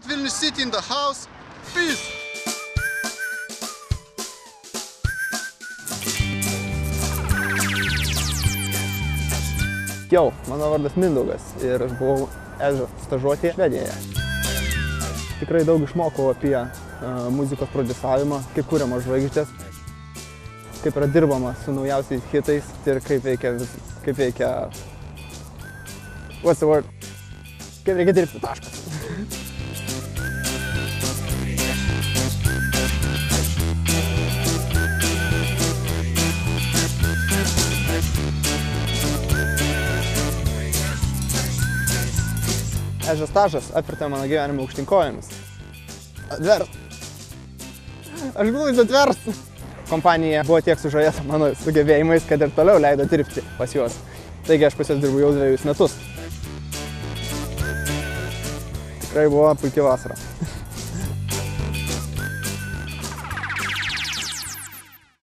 Vilnius City in the house. Peace. Jau, mano vardas Mindaugas ir aš buvau EŽO stažuotėje Švedijoje. Tikrai daug išmokau apie muzikos prodiusavimą, kaip kuriamos žvaigždės, kaip yra dirbama su naujausiais hitais ir kaip veikia what's the word? Kaip reikia dirbti, taškas. EŽO stažas apvertė mano gyvenimą aukštyn kojomis. Atvers. Aš buvau atvers. Kompanija buvo tiek sužavėta mano sugebėjimais, kad ir toliau leido dirbti pas juos. Taigi aš pas juos dirbu jau 2 metus. Tikrai buvo puikia vasara.